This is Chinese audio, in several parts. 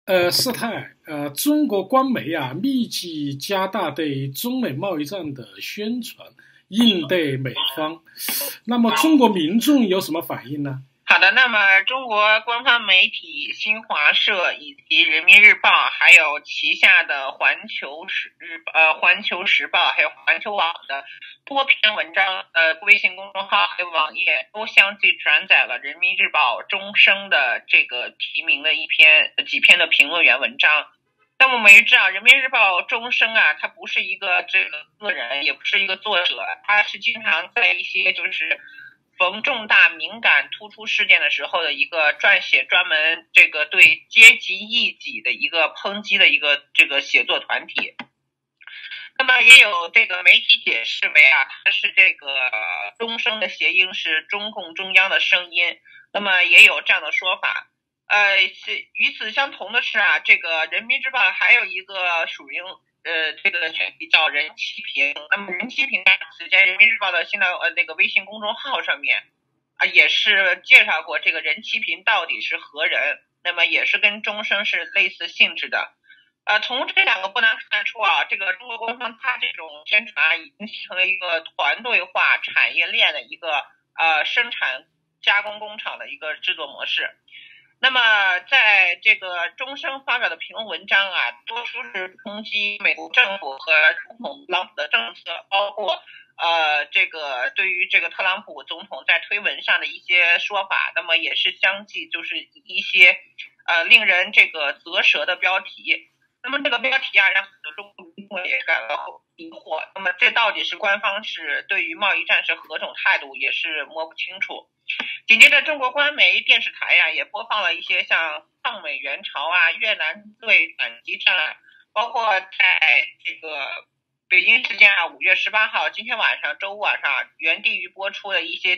事态，中国官媒啊密集加大对中美贸易战的宣传，应对美方。那么中国民众有什么反应呢？ 好的，那么中国官方媒体新华社以及人民日报，还有旗下的环球时报，还有环球网的多篇文章，微信公众号还有网页都相继转载了人民日报钟声的这个提名的几篇的评论员文章。那么我们也知道，人民日报钟声啊，它不是一个这个个人，也不是一个作者，它是经常在一些就是逢重大敏感突出事件的时候的一个撰写专门这个对阶级异己的一个抨击的一个这个写作团体。那么也有这个媒体解释为啊，它是这个钟声的谐音是中共中央的声音，那么也有这样的说法。与此相同的是啊，这个人民日报还有一个属于这个选题叫人气评。那么人气评此前人民日报的那个微信公众号上面啊也是介绍过这个人气评到底是何人，那么也是跟钟声是类似性质的。从这两个不难看出啊，这个中国官方它这种宣传已经形成了一个团队化产业链的一个生产加工工厂的一个制作模式。那么在这个钟声发表的评论文章啊，多数是抨击美国政府和总统特朗普的政策，包括这个对于这个特朗普总统在推文上的一些说法，那么也是相继就是一些令人这个啧舌的标题。那么这个标题啊，让很多中国民众也感到疑惑。那么这到底是官方是对于贸易战是何种态度，也是摸不清楚。紧接着，中国官媒电视台呀也播放了一些像抗美援朝啊、越南队反击战，包括在这个北京时间5月18号，今天晚上周五晚上原定于播出的一些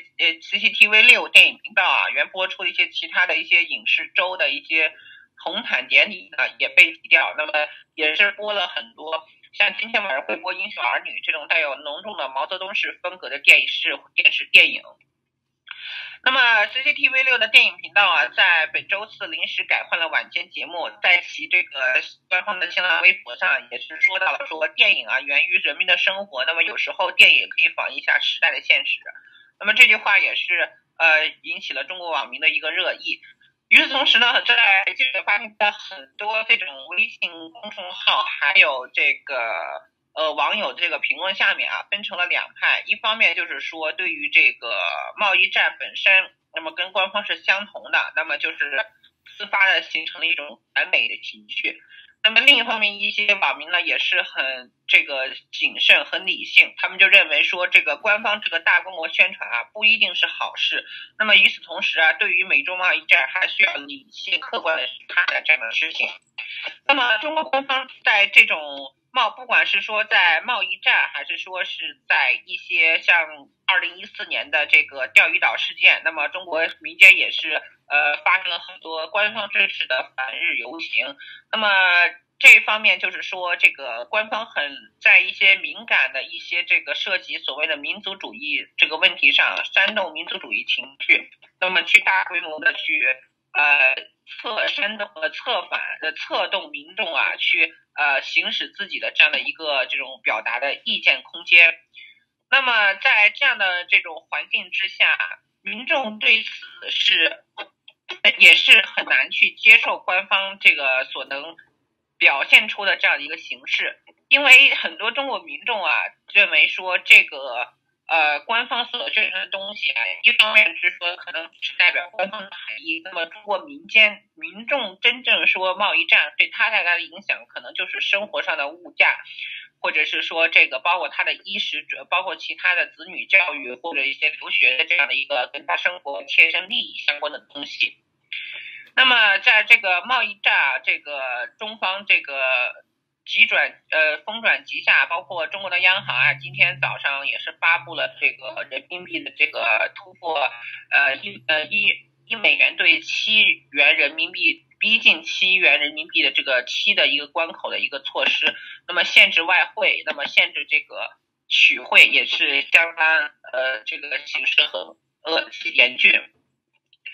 CCTV6电影频道啊，原播出的一些其他的一些影视周的一些红毯典礼呢也被踢掉，那么也是播了很多。像今天晚上会播《英雄儿女》这种带有浓重的毛泽东式风格的电视电影。那么 CCTV6的电影频道啊，在本周四临时改换了晚间节目，在其这个官方的新浪微博上也是说到了说电影啊源于人民的生活，那么有时候电影可以反映一下时代的现实。那么这句话也是引起了中国网民的一个热议。与此同时呢，在这个发现在很多这种微信公众号还有这个网友这个评论下面啊，分成了两派。一方面就是说，对于这个贸易战本身，那么跟官方是相同的，那么就是自发的形成了一种反美的情绪。那么另一方面，一些网民呢也是很这个谨慎、很理性，他们就认为说，这个官方这个大规模宣传啊，不一定是好事。那么与此同时啊，对于美中贸易战还需要理性、客观的去看待这样的事情。那么中国官方在这种不管是说在贸易战，还是说是在一些像2014年的这个钓鱼岛事件，那么中国民间也是发生了很多官方支持的反日游行。那么这方面就是说，这个官方很在一些敏感的一些这个涉及所谓的民族主义这个问题上煽动民族主义情绪，那么去大规模的去策动民众啊去行使自己的这样的一个这种表达的意见空间。那么在这样的这种环境之下，民众对此也是很难去接受官方这个所能表现出的这样的一个形式。因为很多中国民众啊认为说，这个官方所宣传的东西啊，一方面是说可能只代表官方的含义，那么中国民众真正说贸易战对他带来的影响，可能就是生活上的物价，或者是说这个包括他的衣食，包括其他的子女教育或者一些留学的这样的一个跟他生活切身利益相关的东西。那么在这个贸易战啊，这个中方这个风转急下，包括中国的央行啊，今天早上也是发布了这个人民币的这个突破一美元兑7元人民币，逼近7元人民币的这个7的一个关口的一个措施。那么限制外汇，那么限制这个取汇也是相当这个形势很严峻。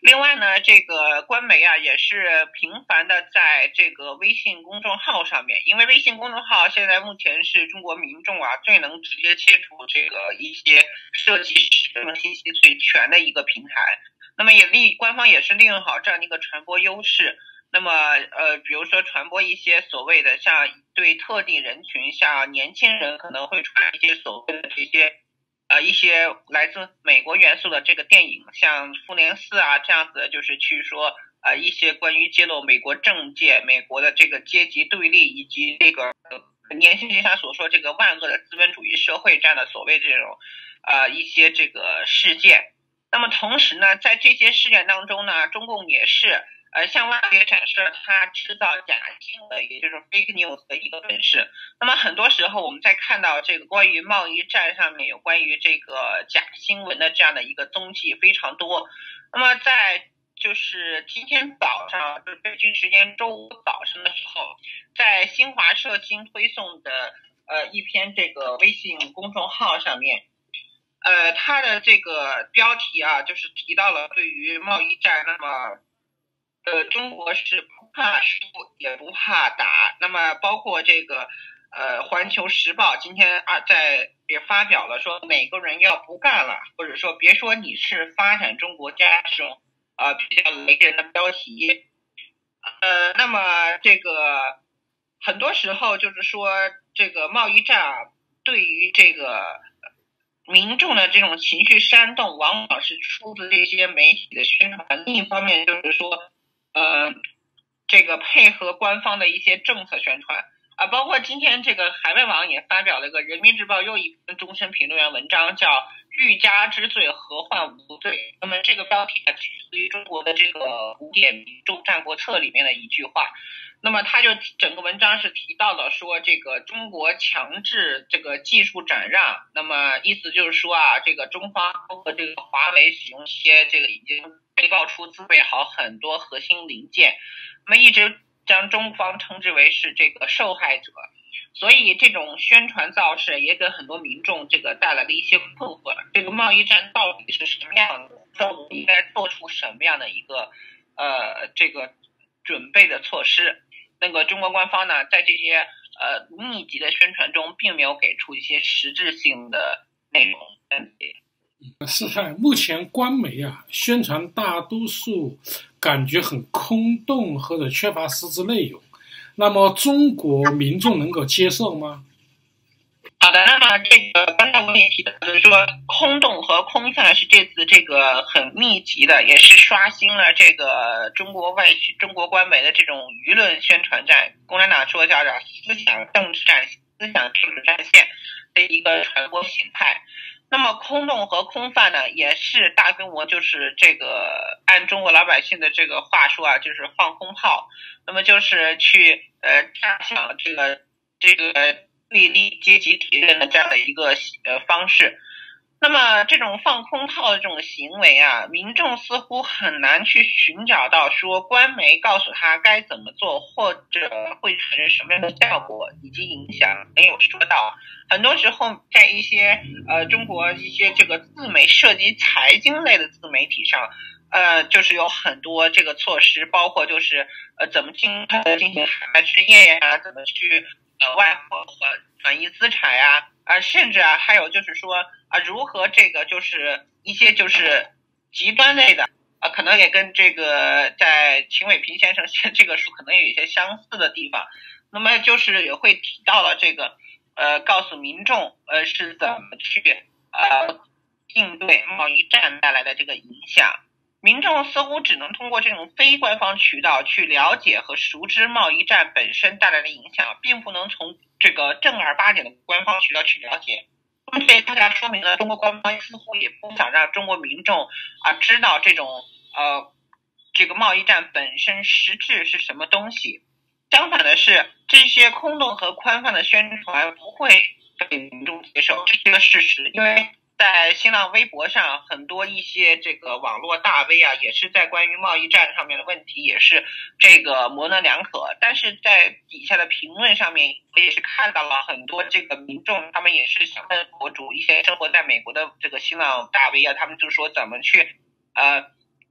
另外呢，这个官媒啊也是频繁的在这个微信公众号上面，因为微信公众号现在目前是中国民众啊最能直接接触这个一些涉及时政信息最全的一个平台。那么官方也是利用好这样的一个传播优势。那么比如说传播一些所谓的像对特定人群，像年轻人可能会传一些所谓的这些一些来自美国元素的这个电影，像《复联4》啊这样子，就是去说一些关于揭露美国政界、美国的这个阶级对立，以及这个年轻人他所说这个万恶的资本主义社会这样的所谓这种一些这个事件。那么同时呢，在这些事件当中呢，中共也是向外界展示了它制造假新闻，也就是 fake news 的一个本事。那么很多时候我们在看到这个关于贸易战上面有关于这个假新闻的这样的一个踪迹非常多。那么在就是今天早上，就北京时间周五早上的时候，在新华社新推送的一篇这个微信公众号上面，它的这个标题啊，就是提到了对于贸易战，那么中国是不怕输也不怕打。那么包括这个环球时报今天也发表了说美国人要不干了，或者说别说你是发展中国家这种比较雷人的标题。那么这个很多时候就是说这个贸易战啊，对于这个民众的这种情绪煽动，往往是出自这些媒体的宣传。另一方面就是说这个配合官方的一些政策宣传啊，包括今天这个海外网也发表了一个人民日报又一篇终身评论员文章，叫欲加之罪何患无罪。那么这个标题取自于中国的这个古典名著《战国策》里面的一句话。那么他就整个文章是提到了说这个中国强制这个技术转让，那么意思就是说啊，这个中方和这个华为使用一些这个已经被爆出自备好很多核心零件，那么一直将中方称之为是这个受害者。所以这种宣传造势也给很多民众这个带来了一些困惑，这个贸易战到底是什么样的，政府应该做出什么样的一个这个准备的措施。那个中国官方呢，在这些密集的宣传中，并没有给出一些实质性的内容。 是的，目前官媒啊宣传大多数感觉很空洞或者缺乏实质内容，那么中国民众能够接受吗？ 好的，那么这个刚才我也提到，就是说空洞和空泛是这次这个很密集的，也是刷新了这个中国官媒的这种舆论宣传战，共产党说叫思想政治战线的一个传播形态。那么空洞和空泛呢，也是大规模，就是这个按中国老百姓的这个话说啊，就是放空炮，那么就是去炸响这个对立阶级敌人的这样的一个方式。那么这种放空炮的这种行为啊，民众似乎很难去寻找到说官媒告诉他该怎么做，或者会产生什么样的效果以及影响，没有说到。很多时候在一些中国一些这个自媒涉及财经类的自媒体上，就是有很多这个措施，包括就是怎么进行海外置业呀，怎么去外汇转移资产呀，甚至还有就是说如何这个就是一些就是极端类的可能也跟这个在秦伟平先生写这个书可能有一些相似的地方。那么就是也会提到了这个告诉民众是怎么去应对贸易战带来的这个影响。民众似乎只能通过这种非官方渠道去了解和熟知贸易战本身带来的影响，并不能从这个正儿八经的官方渠道去了解。这大家说明了中国官方似乎也不想让中国民众知道这种这个贸易战本身实质是什么东西。相反的是，这些空洞和宽泛的宣传不会被民众接受，这是个事实。因为在新浪微博上，很多一些这个网络大 V 也是在关于贸易战上面的问题也是这个模棱两可，但是在底下的评论上面，我也是看到了很多这个民众，他们也是想问博主，一些生活在美国的这个新浪大 V 他们就说怎么去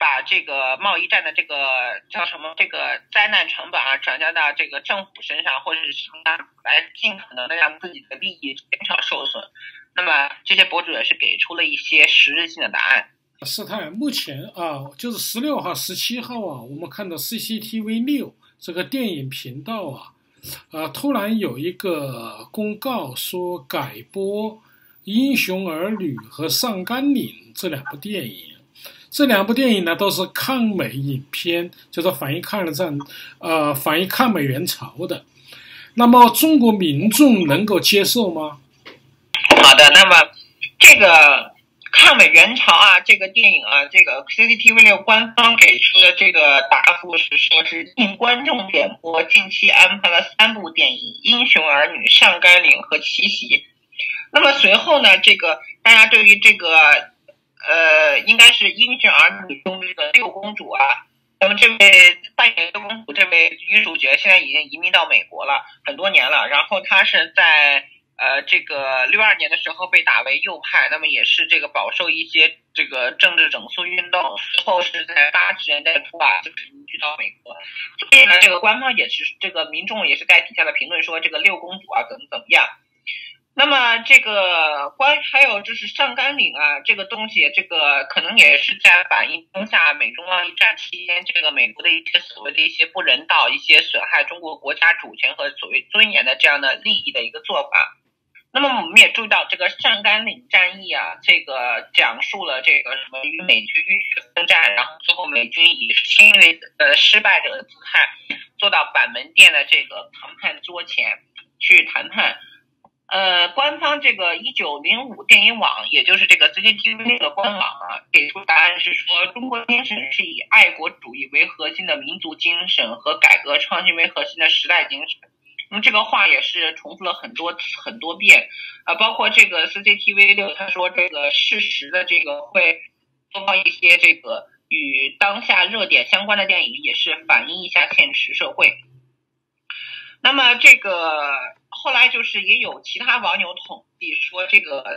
把这个贸易战的这个叫什么这个灾难成本啊转嫁到这个政府身上，或者是什么来尽可能的让自己的利益减少受损。那么这些博主也是给出了一些实质性的答案。 师太，目前就是16号、17号我们看到 CCTV6这个电影频道突然有一个公告说改播《英雄儿女》和《上甘岭》这两部电影。这两部电影呢都是抗美影片，就是反映抗日战，反映抗美援朝的。那么中国民众能够接受吗？ 好的，那么这个抗美援朝这个电影这个 CCTV6 官方给出的这个答复是说是应观众点播，近期安排了3部电影《英雄儿女》、《上甘岭》和《奇袭》。那么随后呢，这个大家对于这个应该是《英雄儿女》中这个六公主那么这位扮演六公主这位女主角现在已经移民到美国了很多年了，然后她是在这个62年的时候被打为右派，那么也是这个饱受一些这个政治整肃运动，随后是在80年代初就是移居到美国。所以呢，这个官方也是这个民众也是在底下的评论说这个六公主怎么样。那么这个还有就是上甘岭这个东西，这个可能也是在反映当下美中贸易战期间这个美国的一些所谓的一些不人道、一些损害中国国家主权和所谓尊严的这样的利益的一个做法。那么我们也注意到这个上甘岭战役这个讲述了这个什么与美军浴血奋战，然后最后美军以侵略失败者的姿态坐到板门店的这个谈判桌前去谈判。官方这个1905电影网，也就是这个 CCTV 的官网给出答案是说，中国精神是以爱国主义为核心的民族精神和改革创新为核心的时代精神。那么这个话也是重复了很多遍包括这个 CCTV6 他说这个适时的这个会播放一些这个与当下热点相关的电影，也是反映一下现实社会。那么这个后来就是也有其他网友统计说，这个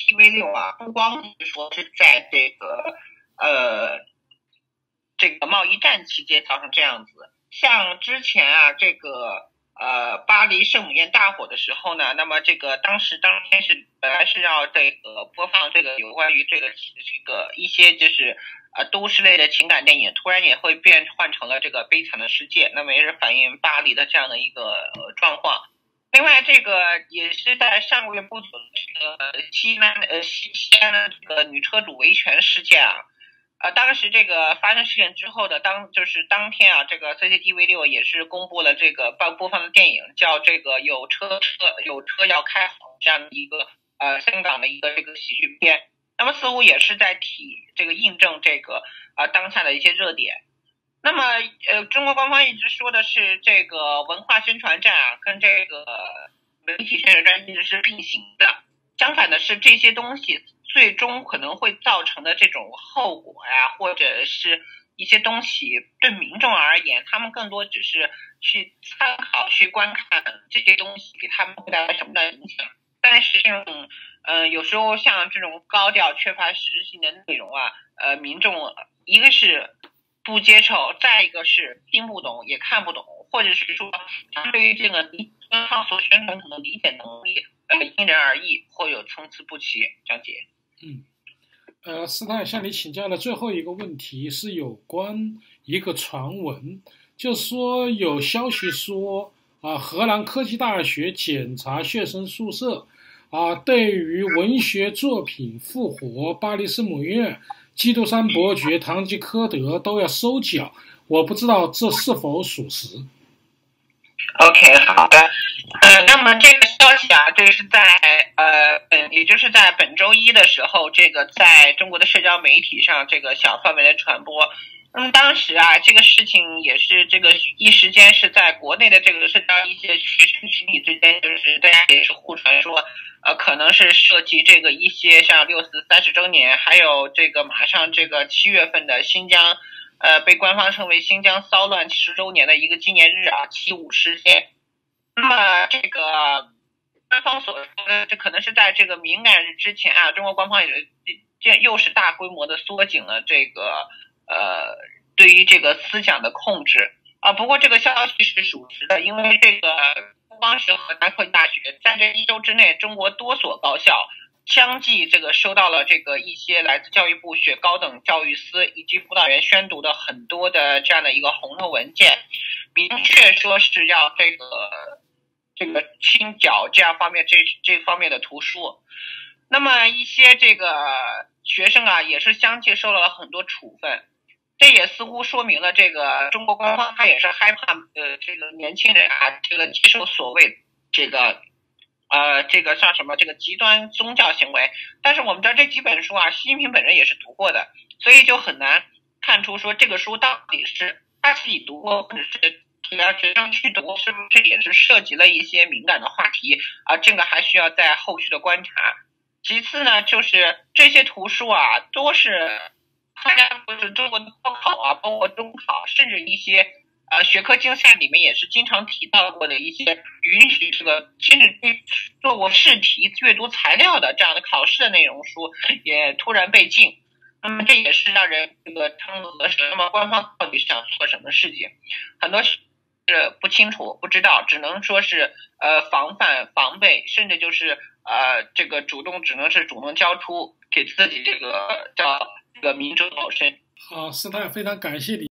CCTV6 不光是说是在这个贸易战期间造成这样子，像之前这个巴黎圣母院大火的时候呢，那么这个当天是本来是要这个播放这个有关于这个一些就是都市类的情感电影，突然也会变换成了这个悲惨的世界，那么也是反映巴黎的这样的一个状况。另外这个也是在上个月不久的这个西安的这个女车主维权事件当时这个发生事件之后的当天这个 CCTV6 也是公布了这个播放的电影，叫这个有车要开好这样的一个香港的一个这个喜剧片。那么似乎也是在这个印证这个当下的一些热点。那么中国官方一直说的是这个文化宣传战跟这个媒体宣传战一直是并行的。相反的是，这些东西最终可能会造成的这种后果或者是一些东西对民众而言，他们更多只是去参考去观看这些东西给他们会带来什么的影响。但是这种有时候像这种高调缺乏实质性的内容民众一个是不接受，再一个是听不懂也看不懂，或者是说对于这个官方所宣传可能理解能力因人而异，或有参差不齐。张姐， 斯坦向你请教的最后一个问题是有关一个传闻，就是说有消息说荷兰科技大学检查学生宿舍对于文学作品《复活》、巴黎圣母院、基督山伯爵、堂吉诃德都要收缴，我不知道这是否属实。 OK， 好的。那么这个消息这是在也就是在本周一的时候，这个在中国的社交媒体上这个小范围的传播。那么当时这个事情也是这个一时间是在国内的这个社交一些学生群体之间，就是大家也是互传说可能是涉及这个一些像6·4 30周年，还有这个马上这个7月份的新疆被官方称为新疆骚乱10周年的一个纪念日7·5事件。那么这个官方所说的这可能是在这个敏感日之前中国官方也又是大规模的缩紧了这个对于这个思想的控制啊。不过这个消息是属实的，因为这个不光是河南科技大学，在这1周之内，中国多所高校相继这个收到了这个一些来自教育部学高等教育司以及辅导员宣读的很多的这样的一个红头文件，明确说是要这个清缴这样方面这方面的图书。那么一些这个学生啊，也是相继受到了很多处分。这也似乎说明了这个中国官方他也是害怕这个年轻人啊，这个接受所谓这个像什么这个极端宗教行为。但是我们知道这几本书啊，习近平本人也是读过的，所以就很难看出说这个书到底是他自己读过，或者是让学生去读，是不是也是涉及了一些敏感的话题啊？这个还需要在后续的观察。其次呢，就是这些图书啊，都是大家不是中国高考啊，包括中考，甚至一些学科竞赛里面也是经常提到过的一些允许这个甚至做过试题阅读材料的这样的考试的内容书也突然被禁。那么这也是让人这个瞠目结舌。那么官方到底想做什么事情？很多是不清楚、不知道，只能说是防范、防备，甚至就是这个只能是主动交出给自己这个叫这个民主谋生。 好，斯坦，非常感谢你。